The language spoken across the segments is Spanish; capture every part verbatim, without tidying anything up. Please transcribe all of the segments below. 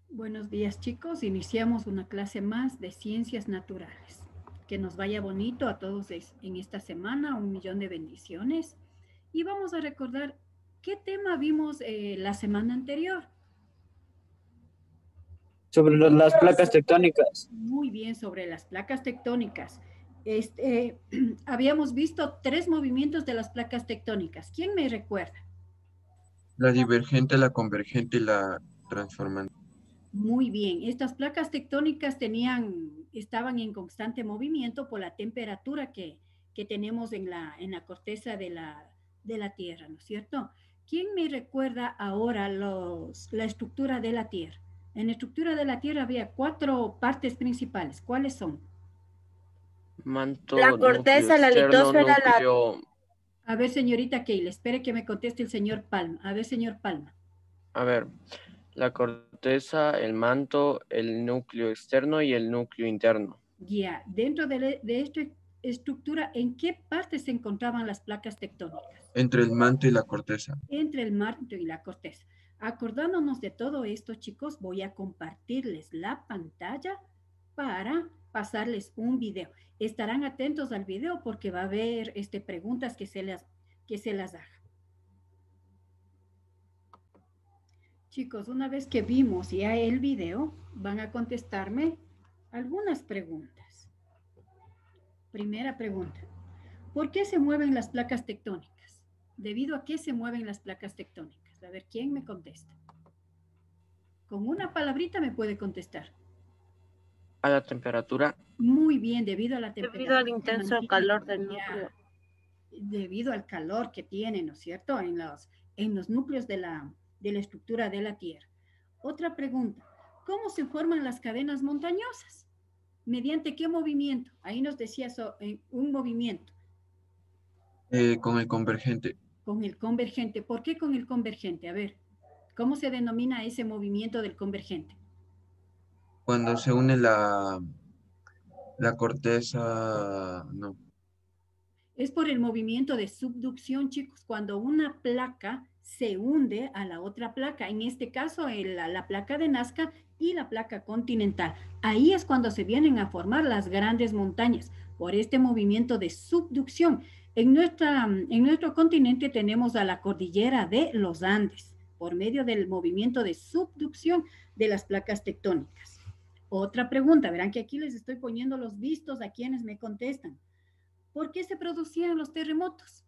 Buenos días, chicos. Iniciamos una clase más de ciencias naturales. Que nos vaya bonito a todos en esta semana, un millón de bendiciones. Y vamos a recordar qué tema vimos eh, la semana anterior. Sobre lo- las placas tectónicas. Muy bien, sobre las placas tectónicas. Este, habíamos visto tres movimientos de las placas tectónicas. ¿Quién me recuerda? La divergente, la convergente y la transformante. Muy bien, estas placas tectónicas tenían, estaban en constante movimiento por la temperatura que, que tenemos en la, en la corteza de la, de la Tierra, ¿no es cierto? ¿Quién me recuerda ahora los, la estructura de la Tierra? En la estructura de la Tierra había cuatro partes principales. ¿Cuáles son? Manto, La núcleo corteza, la externo, litosfera, la... núcleo... A ver, señorita Keila, espere que me conteste el señor Palma. A ver, señor Palma. A ver, la corteza, el manto, el núcleo externo y el núcleo interno. Ya, dentro de, de esta estructura, ¿en qué partes se encontraban las placas tectónicas? Entre el manto y la corteza. Entre el manto y la corteza. Acordándonos de todo esto, chicos, voy a compartirles la pantalla para pasarles un video. Estarán atentos al video porque va a haber este, preguntas que se las, que se las haga. Chicos, una vez que vimos ya el video, van a contestarme algunas preguntas. Primera pregunta. ¿Por qué se mueven las placas tectónicas? ¿Debido a qué se mueven las placas tectónicas? A ver, ¿quién me contesta? Con una palabrita me puede contestar. A la temperatura. Muy bien, debido a la temperatura. Debido al intenso calor del núcleo. Debido al calor que tiene, ¿no es cierto? En los, en los núcleos de la, de la estructura de la Tierra. Otra pregunta. ¿Cómo se forman las cadenas montañosas? ¿Mediante qué movimiento? Ahí nos decía so, eh, un movimiento. Eh, con el convergente. Con el convergente. ¿Por qué con el convergente? A ver, ¿cómo se denomina ese movimiento del convergente? Cuando se une la, la corteza, no. Es por el movimiento de subducción, chicos, cuando una placa se hunde a la otra placa, en este caso el, la, la placa de Nazca y la placa continental. Ahí es cuando se vienen a formar las grandes montañas, por este movimiento de subducción. En, nuestra, en nuestro continente tenemos a la cordillera de los Andes, por medio del movimiento de subducción de las placas tectónicas. Otra pregunta, verán que aquí les estoy poniendo los vistos a quienes me contestan. ¿Por qué se producían los terremotos?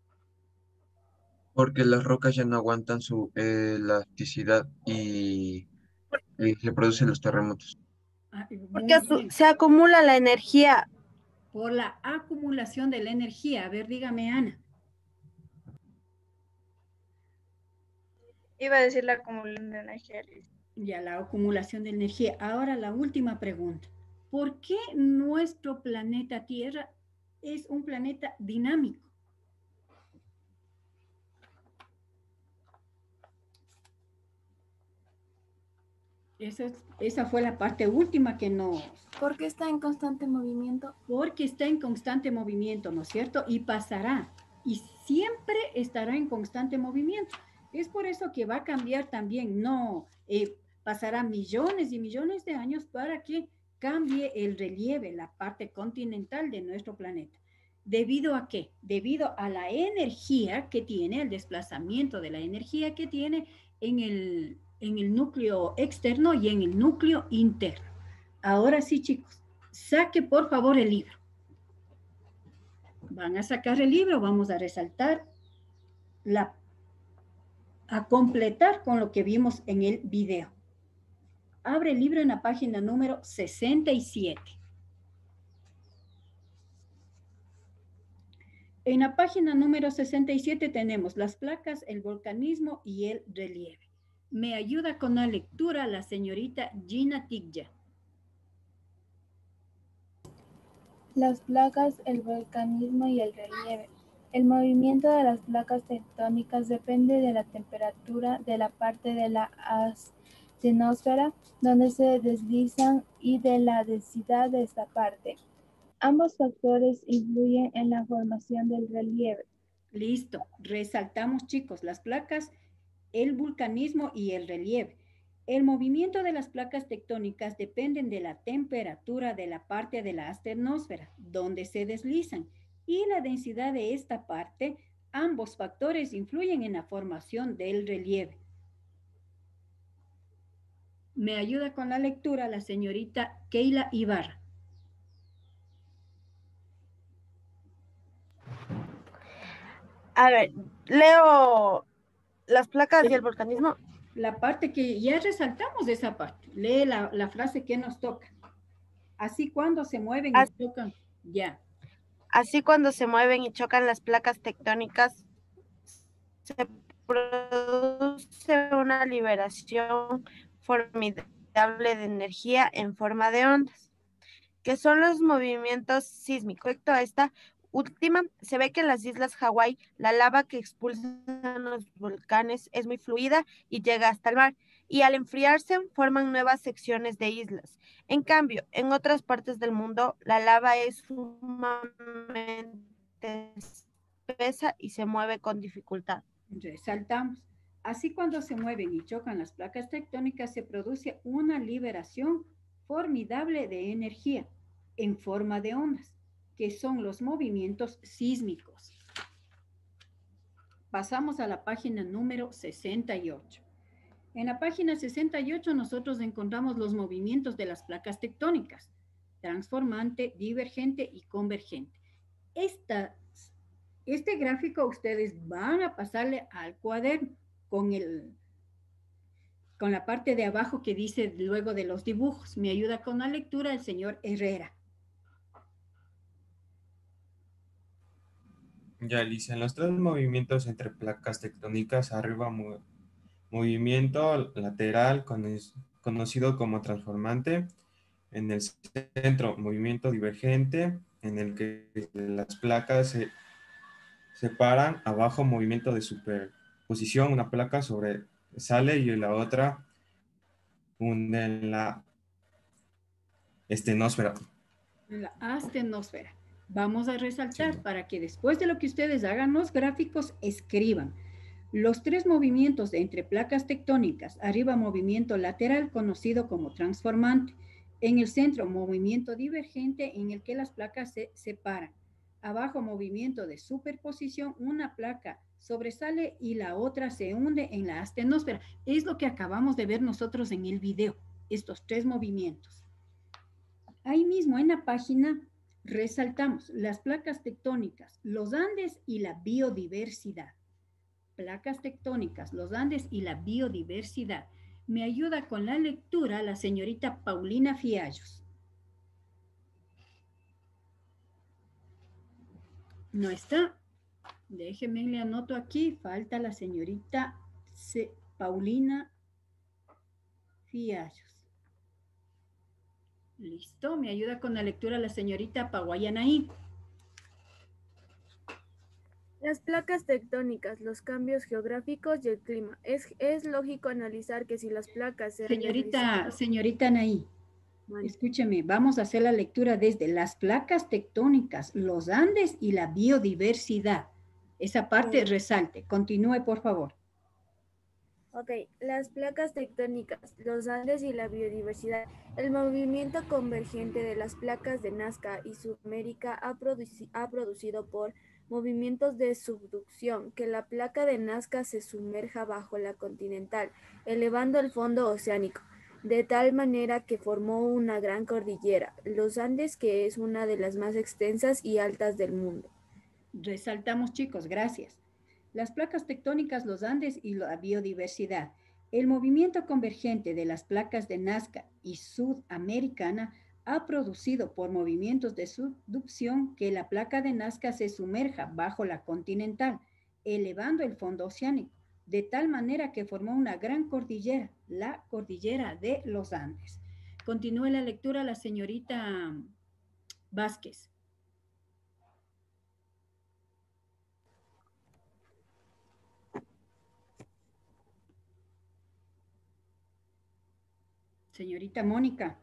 Porque las rocas ya no aguantan su elasticidad y, y se producen los terremotos. Ah, Porque se acumula la energía. Por la acumulación de la energía. A ver, dígame, Ana. Iba a decir la acumulación de energía. Ya, la acumulación de energía. Ahora la última pregunta. ¿Por qué nuestro planeta Tierra es un planeta dinámico? Esa, es, esa fue la parte última que nos... Porque está en constante movimiento. Porque está en constante movimiento, ¿no es cierto? Y pasará. Y siempre estará en constante movimiento. Es por eso que va a cambiar también. No, eh, pasará millones y millones de años para que cambie el relieve, la parte continental de nuestro planeta. ¿Debido a qué? Debido a la energía que tiene, el desplazamiento de la energía que tiene en el, en el núcleo externo y en el núcleo interno. Ahora sí, chicos, saque por favor el libro. Van a sacar el libro, vamos a resaltar, la, a completar con lo que vimos en el video. Abre el libro en la página número sesenta y siete. En la página número sesenta y siete tenemos las placas, el volcanismo y el relieve. Me ayuda con la lectura la señorita Gina Tigya. Las placas, el volcanismo y el relieve. El movimiento de las placas tectónicas depende de la temperatura de la parte de la asténosfera donde se deslizan y de la densidad de esta parte. Ambos factores influyen en la formación del relieve. Listo, resaltamos, chicos, las placas, el vulcanismo y el relieve. El movimiento de las placas tectónicas dependen de la temperatura de la parte de la astenosfera donde se deslizan y la densidad de esta parte. Ambos factores influyen en la formación del relieve. Me ayuda con la lectura la señorita Keila Ibarra. A ver, leo las placas y el volcanismo. La parte que ya resaltamos de esa parte. Lee la, la frase que nos toca. Así cuando se mueven y Así, tocan, ya. así cuando se mueven y chocan las placas tectónicas, se produce una liberación formidable de energía en forma de ondas, que son los movimientos sísmicos. Respecto a esta última, se ve que en las islas Hawái la lava que expulsan los volcanes es muy fluida y llega hasta el mar, y al enfriarse forman nuevas secciones de islas. En cambio, en otras partes del mundo, la lava es sumamente espesa y se mueve con dificultad. Resaltamos. Así cuando se mueven y chocan las placas tectónicas se produce una liberación formidable de energía en forma de ondas, que son los movimientos sísmicos. Pasamos a la página número sesenta y ocho. En la página sesenta y ocho nosotros encontramos los movimientos de las placas tectónicas, transformante, divergente y convergente. Esta, este gráfico ustedes van a pasarle al cuaderno con, el, con la parte de abajo que dice luego de los dibujos. Me ayuda con la lectura el señor Herrera. Ya, Alicia, en los tres movimientos entre placas tectónicas, arriba mu- movimiento lateral conocido como transformante, en el centro movimiento divergente, en el que las placas se separan, abajo movimiento de superposición, una placa sobresale y la otra hunde en la estenosfera. En la astenosfera. Vamos a resaltar Sí. para que después de lo que ustedes hagan los gráficos, escriban. Los tres movimientos entre placas tectónicas, arriba movimiento lateral conocido como transformante, en el centro movimiento divergente en el que las placas se separan, abajo movimiento de superposición, una placa sobresale y la otra se hunde en la astenosfera. Es lo que acabamos de ver nosotros en el video, estos tres movimientos. Ahí mismo en la página resaltamos las placas tectónicas, los Andes y la biodiversidad. Placas tectónicas, los Andes y la biodiversidad. Me ayuda con la lectura la señorita Paulina Fiallos. No está. Déjeme, le anoto aquí. Falta la señorita C Paulina Fiallos. Listo. Me ayuda con la lectura la señorita Paguayanaí. Las placas tectónicas, los cambios geográficos y el clima. Es, es lógico analizar que si las placas se Señorita, señorita Anaí, bueno, escúcheme, vamos a hacer la lectura desde las placas tectónicas, los Andes y la biodiversidad. Esa parte bueno. Resalte. Continúe, por favor. Ok, las placas tectónicas, los Andes y la biodiversidad. El movimiento convergente de las placas de Nazca y Sudamérica ha, produci ha producido por movimientos de subducción que la placa de Nazca se sumerja bajo la continental, elevando el fondo oceánico, de tal manera que formó una gran cordillera, los Andes, que es una de las más extensas y altas del mundo. Resaltamos, chicos, gracias. Las placas tectónicas, los Andes y la biodiversidad. El movimiento convergente de las placas de Nazca y Sudamericana ha producido por movimientos de subducción que la placa de Nazca se sumerja bajo la continental, elevando el fondo oceánico, de tal manera que formó una gran cordillera, la cordillera de los Andes. Continúe la lectura la señorita Vázquez. Señorita Mónica.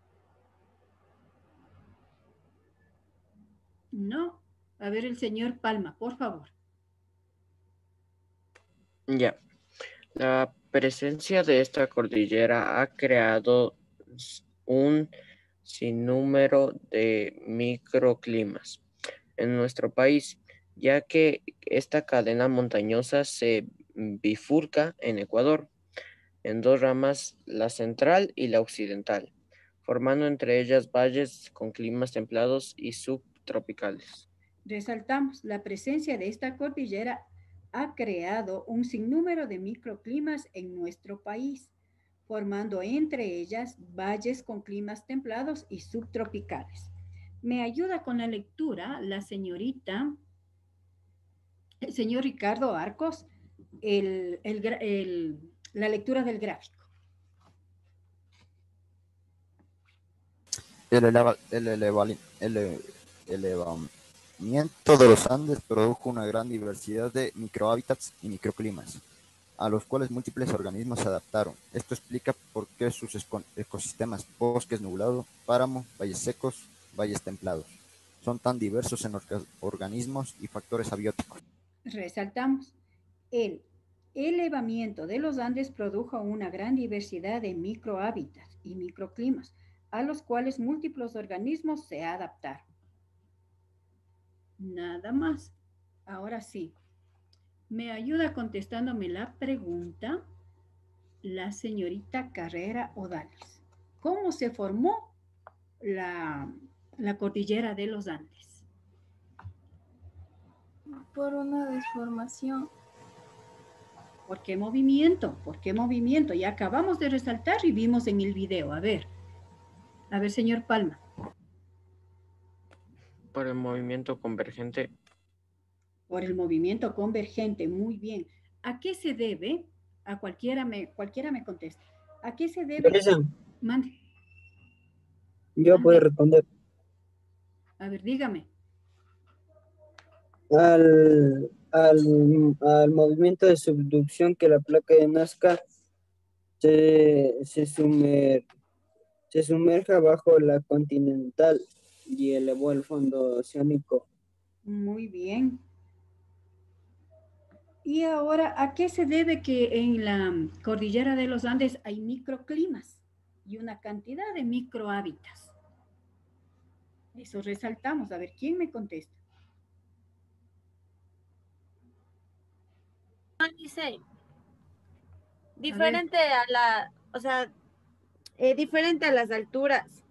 No. A ver el señor Palma, por favor. Ya. La presencia de esta cordillera ha creado un sinnúmero de microclimas en nuestro país, ya que esta cadena montañosa se bifurca en Ecuador en dos ramas, la central y la occidental, formando entre ellas valles con climas templados y subtropicales. Resaltamos, la presencia de esta cordillera ha creado un sinnúmero de microclimas en nuestro país, formando entre ellas valles con climas templados y subtropicales. Me ayuda con la lectura la señorita, el señor Ricardo Arcos, el, el, el, la lectura del gráfico. El, eleva, el, eleva, el elevamiento de los Andes produjo una gran diversidad de microhábitats y microclimas, a los cuales múltiples organismos se adaptaron. Esto explica por qué sus ecosistemas, bosques nublados, páramo, valles secos, valles templados, son tan diversos en orga organismos y factores abióticos. Resaltamos, el elevamiento de los Andes produjo una gran diversidad de microhábitats y microclimas, a los cuales múltiples organismos se adaptaron. Nada más. Ahora sí. Me ayuda contestándome la pregunta la señorita Carrera Odales. ¿Cómo se formó la, la cordillera de los Andes? Por una deformación. ¿Por qué movimiento? ¿Por qué movimiento? Ya acabamos de resaltar y vimos en el video. A ver. A ver, señor Palma. Por el movimiento convergente. Por el movimiento convergente, muy bien. ¿A qué se debe? A cualquiera me, cualquiera me contesta. ¿A qué se debe? Mande. Yo Mande. puedo responder. A ver, dígame. Al, al, al movimiento de subducción que la placa de Nazca se, se, sumer, se sumerja bajo la continental y elevó el fondo oceánico. Muy bien. Y ahora, ¿a qué se debe que en la cordillera de los Andes hay microclimas y una cantidad de microhábitats? Eso resaltamos. A ver, ¿quién me contesta? Dice, diferente a, a la, o sea, eh, diferente a las alturas.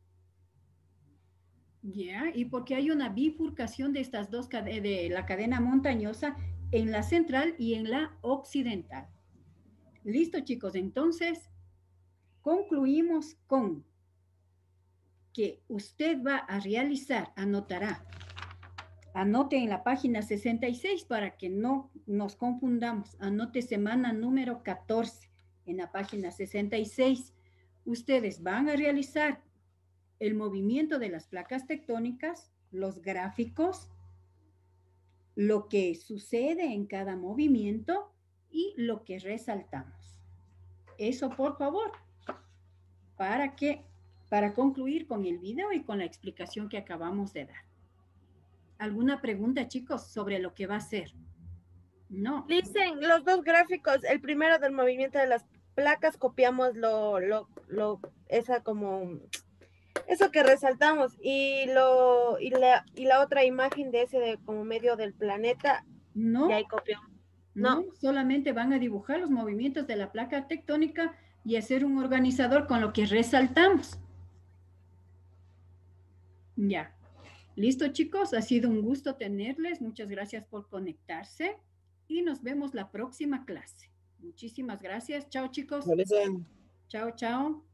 Ya, yeah, y porque hay una bifurcación de estas dos, de la cadena montañosa en la central y en la occidental. Listo, chicos, entonces concluimos con que usted va a realizar, anotará, anote en la página sesenta y seis para que no nos confundamos, anote semana número catorce en la página sesenta y seis. Ustedes van a realizar el movimiento de las placas tectónicas, los gráficos, lo que sucede en cada movimiento y lo que resaltamos. Eso, por favor, para que, para concluir con el video y con la explicación que acabamos de dar. ¿Alguna pregunta, chicos, sobre lo que va a ser? No. Dicen los dos gráficos, el primero del movimiento de las placas, copiamos lo, lo, lo, esa como, eso que resaltamos, y lo, y la, y la otra imagen de ese de como medio del planeta, no. y ahí copiamos. No. no, solamente van a dibujar los movimientos de la placa tectónica y hacer un organizador con lo que resaltamos. Ya. Listo, chicos, ha sido un gusto tenerles. Muchas gracias por conectarse y nos vemos la próxima clase. Muchísimas gracias. Chao, chicos. Parece. Chao, chao.